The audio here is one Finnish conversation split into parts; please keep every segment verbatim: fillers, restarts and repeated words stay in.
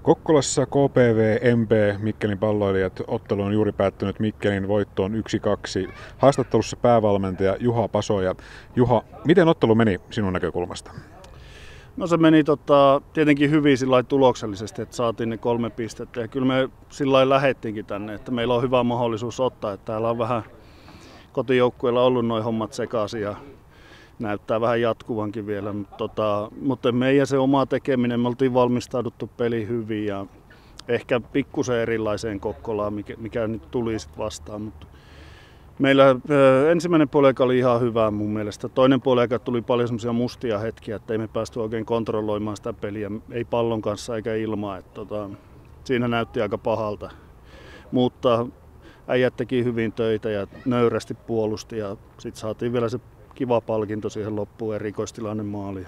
Kokkolassa K P V M P Mikkelin palloilijat ottelu on juuri päättynyt Mikkelin voittoon yksi kaksi. Haastattelussa päävalmentaja Juha Pasoja. Juha, miten ottelu meni sinun näkökulmasta? No se meni tota, tietenkin hyvin sillä tuloksellisesti, että saatiin ne kolme pistettä. Ja kyllä me sillä lailla lähettiinkin tänne, että meillä on hyvä mahdollisuus ottaa. Että täällä on vähän kotijoukkueilla ollut noin hommat sekaisin ja näyttää vähän jatkuvankin vielä. Mutta, tota, mutta meidän se oma tekeminen, me oltiin valmistauduttu peli hyvin ja ehkä pikkusen erilaiseen Kokkolaan, mikä, mikä nyt tuli sitten vastaan. Mutta meillä ö, ensimmäinen puoliaika oli ihan hyvä mun mielestä. Toinen puoliaika tuli paljon semmoisia mustia hetkiä, että ei me päästy oikein kontrolloimaan sitä peliä. Ei pallon kanssa eikä ilmaa. Että, tota, siinä näytti aika pahalta. Mutta äijät teki hyvin töitä ja nöyrästi puolusti ja sitten saatiin vielä se kiva palkinto siihen loppuun, erikoistilanne maali.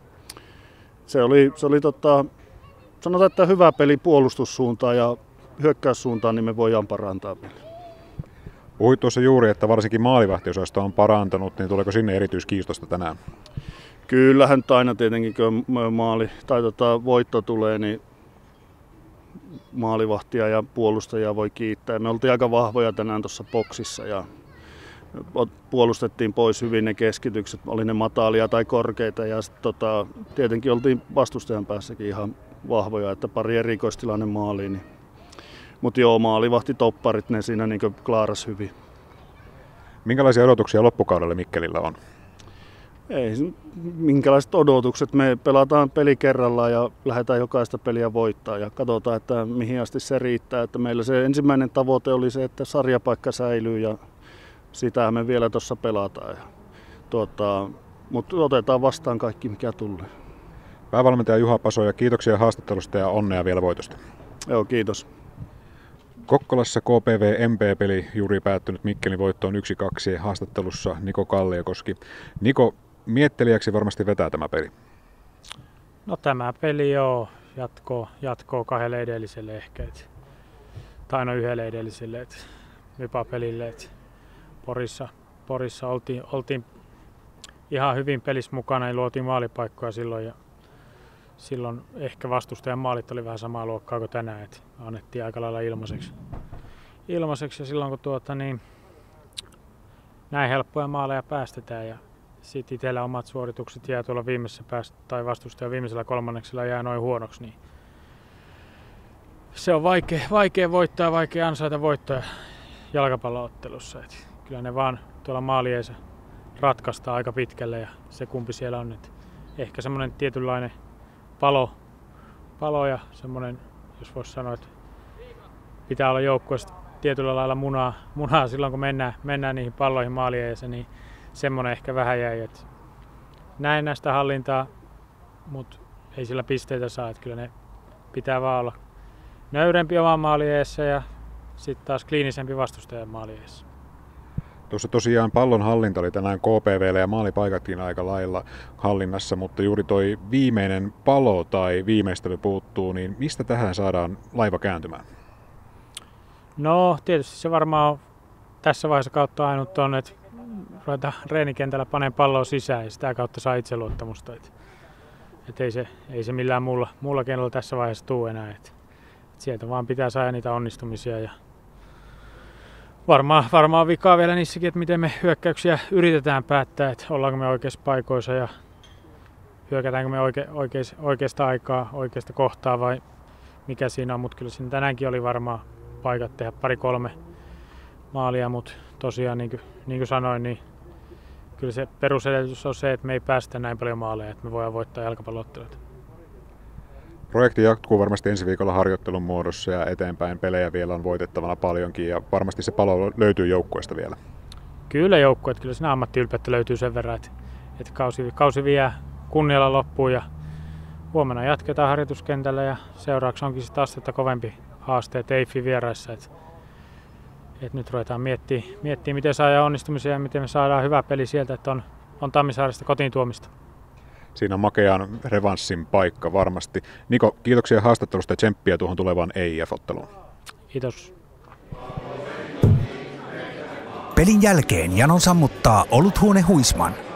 Se oli, se oli tota, sanotaan, että hyvä peli puolustussuuntaan ja hyökkäyssuuntaan, niin me voidaan parantaa vielä. Puhuit tuossa juuri, että varsinkin maalivahtiosasto on parantanut, niin tuleeko sinne erityiskiistosta tänään? Kyllähän aina tietenkin, kun maali tai tota, voitto tulee, niin maalivahtia ja puolustajia voi kiittää. Me oltiin aika vahvoja tänään tuossa boksissa ja puolustettiin pois hyvin ne keskitykset, oli ne matalia tai korkeita ja sit, tota, tietenkin oltiin vastustajan päässäkin ihan vahvoja, että pari erikoistilanne maaliin. Niin. Mutta joo, maalivahti topparit, ne siinä niin klaaras hyvin. Minkälaisia odotuksia loppukaudelle Mikkelillä on? Ei minkälaiset odotukset. Me pelataan peli kerrallaan ja lähdetään jokaista peliä voittaa ja katsotaan, että mihin asti se riittää. Että meillä se ensimmäinen tavoite oli se, että sarjapaikka säilyy ja sitä me vielä tuossa pelataan. Tuota, mutta otetaan vastaan kaikki, mikä tulee. Päävalmentaja Juha Pasoja, kiitoksia haastattelusta ja onnea vielä voitosta. Joo, kiitos. Kokkolassa K P V M P-peli juuri päättynyt Mikkelin voittoon yksi kaksi, haastattelussa Niko Kalliokoski. Niko, miettelijäksi varmasti vetää tämä peli. No tämä peli joo, jatkoo, jatkoo kahdelle edelliselle ehkä, et, tai no yhdelle edelliselle, et, Mypa-pelille. Et, Porissa, Porissa oltiin, oltiin ihan hyvin pelissä mukana ja luotiin maalipaikkoja silloin. Ja silloin ehkä vastustajan maalit oli vähän samaa luokkaa kuin tänään, että annettiin aika lailla ilmaiseksi. ilmaiseksi ja silloin kun tuota, niin, näin helppoja maaleja päästetään ja sitten itsellä omat suoritukset jää tuolla viimeisessä päästä, tai vastustajan viimeisellä kolmanneksella jää noin huonoksi, niin se on vaikea, vaikea voittaa ja vaikea ansaita voittoja jalkapalloottelussa. Et kyllä ne vaan tuolla maalieissa ratkaistaan aika pitkälle ja se kumpi siellä on. Et ehkä semmoinen tietynlainen palo, palo ja semmoinen, jos voisi sanoa, että pitää olla joukkueessa tietyllä lailla munaa, munaa silloin kun mennään, mennään niihin palloihin maalieissa, niin semmoinen ehkä vähän jäi. Et näin näistä hallintaa, mutta ei sillä pisteitä saa. Et kyllä ne pitää vaan olla nöyrempi oman maalieessa ja sitten taas kliinisempi vastustajan maalieessa. Tuossa tosiaan pallon hallinta oli tänään K P V:llä ja maalipaikatkin aika lailla hallinnassa, mutta juuri toi viimeinen palo tai viimeistely puuttuu, niin mistä tähän saadaan laiva kääntymään? No tietysti se varmaan on tässä vaiheessa kautta ainut on, että ruvetaan reenikentällä paneen palloa sisään ja sitä kautta saa itseluottamusta. Et, et ei, se, ei se millään muulla, muulla kentällä tässä vaiheessa tule enää. Et, et sieltä vaan pitää saada niitä onnistumisia. Ja Varmaan, varmaan vikaa vielä niissäkin, että miten me hyökkäyksiä yritetään päättää, että ollaanko me oikeassa paikoissa ja hyökätäänkö me oike, oikeis, oikeasta aikaa, oikeasta kohtaa vai mikä siinä on. Mutta kyllä siinä tänäänkin oli varmaan paikat tehdä pari-kolme maalia, mutta tosiaan niin kuin, niin kuin sanoin, niin kyllä se perusedellytys on se, että me ei päästä näin paljon maaleja, että me voidaan voittaa jalkapallo-otteluita. Projekti jatkuu varmasti ensi viikolla harjoittelun muodossa ja eteenpäin pelejä vielä on voitettavana paljonkin ja varmasti se palo löytyy joukkueesta vielä. Kyllä joukkueet, kyllä siinä ammattiylpeyttä löytyy sen verran, että, että kausi, kausi vie kunnialla loppuun ja huomenna jatketaan harjoituskentällä ja seuraavaksi onkin sitten astetta kovempi haaste Teiffi vieraissa. Että, että nyt ruvetaan miettimään, miettimään, miten saadaan onnistumisia ja miten me saadaan hyvä peli sieltä, että on, on Tammisaaresta kotiin tuomista. Siinä on makean revanssin paikka varmasti. Niko, kiitoksia haastattelusta ja tsemppiä tuohon tulevaan E I F-otteluun. Kiitos. Pelin jälkeen Janon sammuttaa oluthuone Huisman.